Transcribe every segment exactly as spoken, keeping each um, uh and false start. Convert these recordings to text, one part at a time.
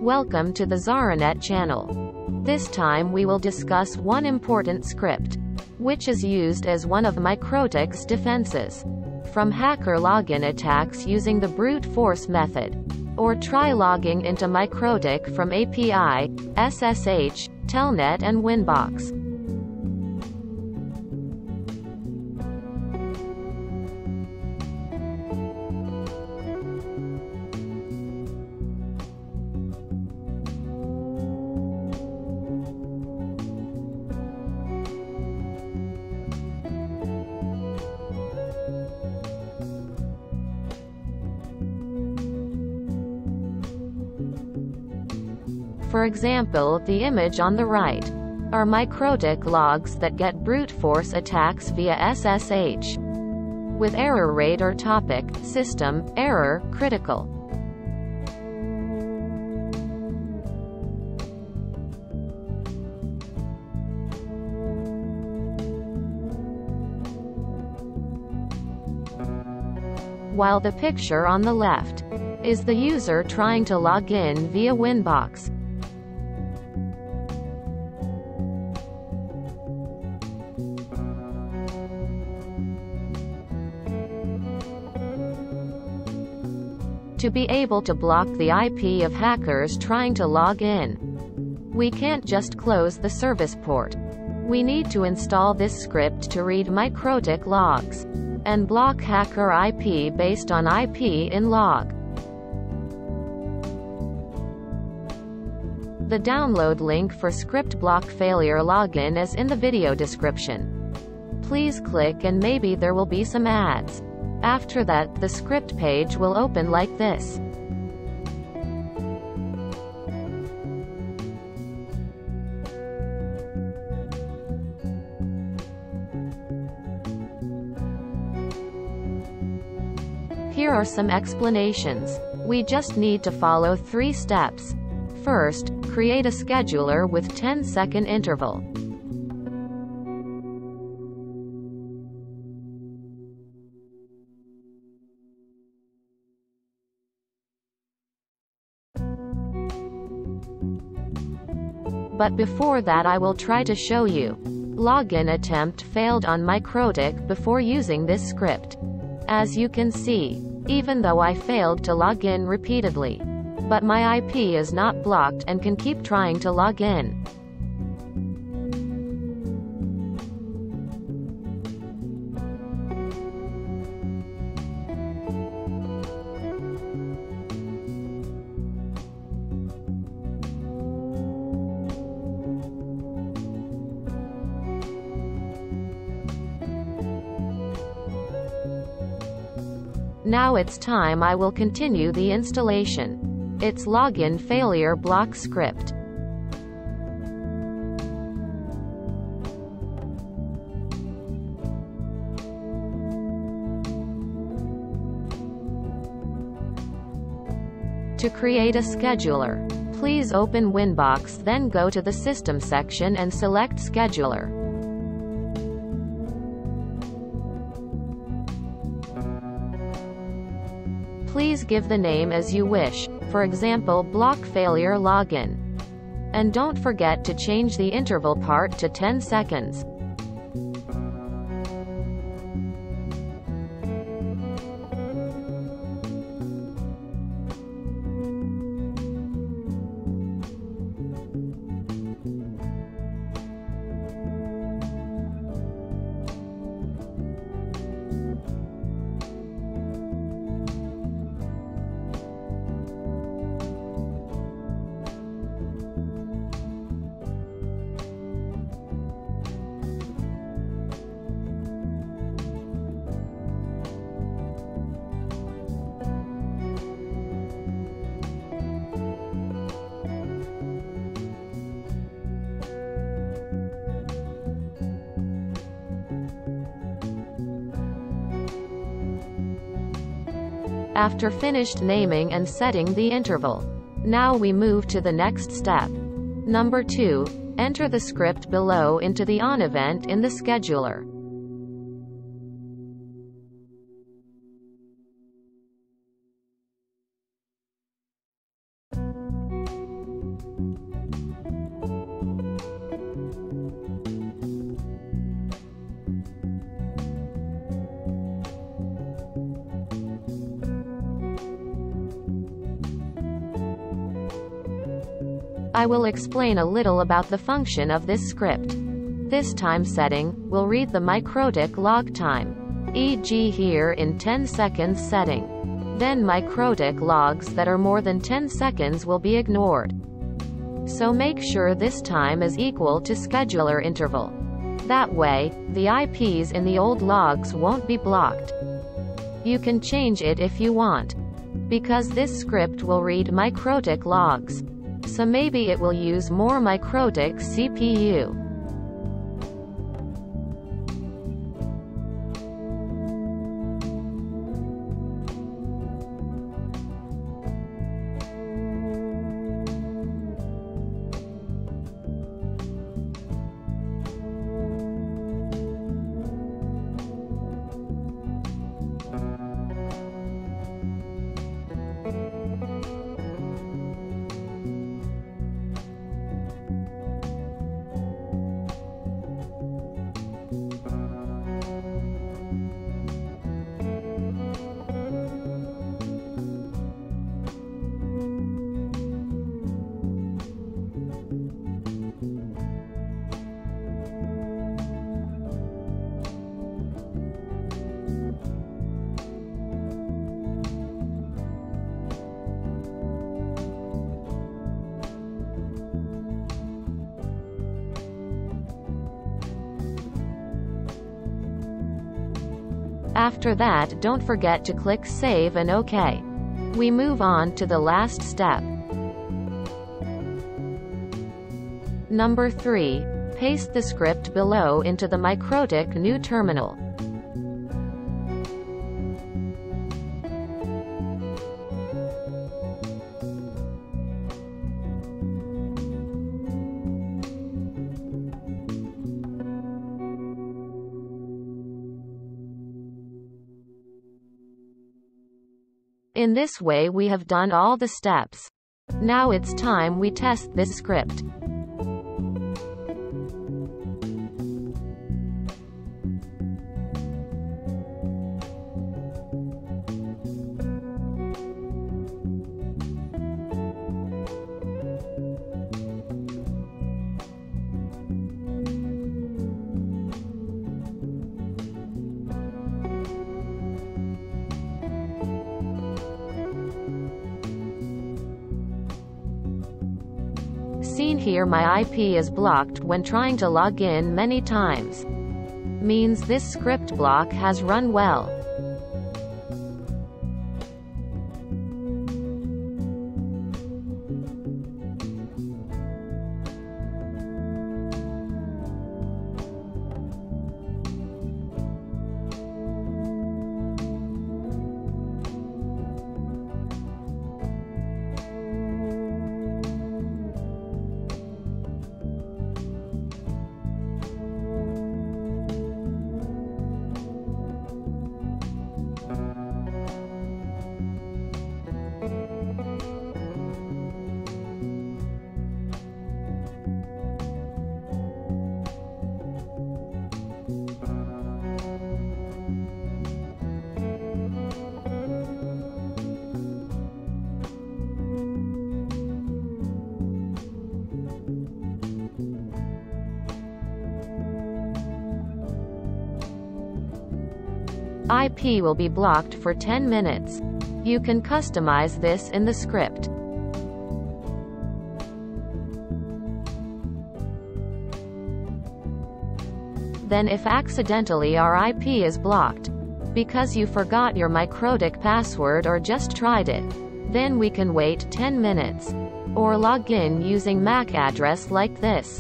Welcome to the Zaranet channel. This time we will discuss one important script, which is used as one of mikrotik's defenses from hacker login attacks using the brute force method. Or try logging into mikrotik from A P I, S S H, telnet and winbox. For example, the image on the right are mikrotik logs that get brute force attacks via S S H. With error rate or topic, system, error, critical. While the picture on the left is the user trying to log in via winbox. To be able to block the I P of hackers trying to log in, we can't just close the service port. We need to install this script to read mikrotik logs and block hacker I P based on I P in log. The download link for script block failure login is in the video description. Please click and maybe there will be some ads. After that, the script page will open like this. Here are some explanations. We just need to follow three steps. First, create a scheduler with ten second interval. But before that I will try to show you. Login attempt failed on mikrotik before using this script. As you can see, even though I failed to log in repeatedly, but my I P is not blocked and can keep trying to log in. Now it's time I will continue the installation. It's login failure block script. To create a scheduler, please open Winbox, then go to the System section and select Scheduler. Please give the name as you wish, for example block failure login. And don't forget to change the interval part to ten seconds. After finished naming and setting the interval, now we move to the next step. Number two, enter the script below into the on event in the scheduler. I will explain a little about the function of this script. This time setting will read the mikrotik log time, for example here in ten seconds setting. Then mikrotik logs that are more than ten seconds will be ignored. So make sure this time is equal to scheduler interval. That way, the I Ps in the old logs won't be blocked. You can change it if you want, because this script will read mikrotik logs. So maybe it will use more mikrotik C P U. After that, don't forget to click Save and OK. We move on to the last step. Number three. Paste the script below into the mikrotik new terminal. In this way we have done all the steps. Now it's time we test this script. Seen here, my I P is blocked when trying to log in many times. Means this script block has run well. I P will be blocked for ten minutes. You can customize this in the script. Then if accidentally our I P is blocked, because you forgot your mikrotik password or just tried it, then we can wait ten minutes. Or log in using M A C address like this.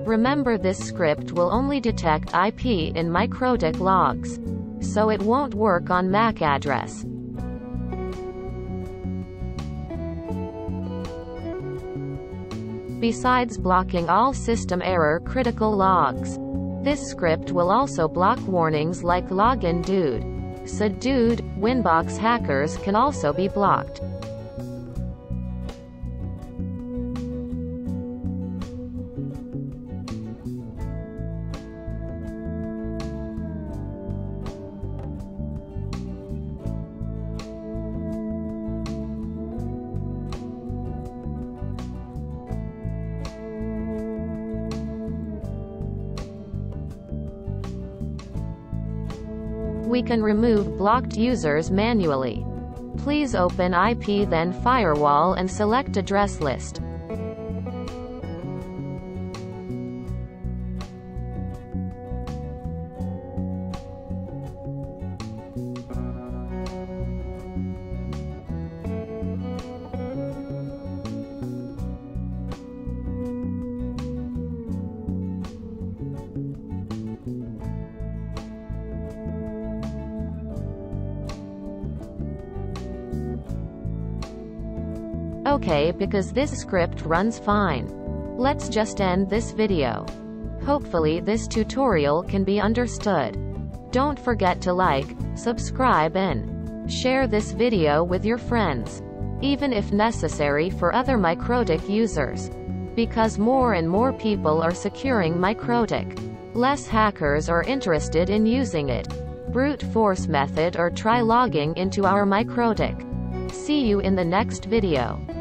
Remember, this script will only detect I P in mikrotik logs, so it won't work on M A C address. Besides blocking all system error critical logs, this script will also block warnings like login dude. So dude, winbox hackers can also be blocked. We can remove blocked users manually. Please open I P then firewall and select address list. Okay, because this script runs fine. Let's just end this video. Hopefully this tutorial can be understood. Don't forget to like, subscribe and share this video with your friends, even if necessary for other mikrotik users. Because more and more people are securing mikrotik, less hackers are interested in using it. Brute force method or try logging into our mikrotik. See you in the next video.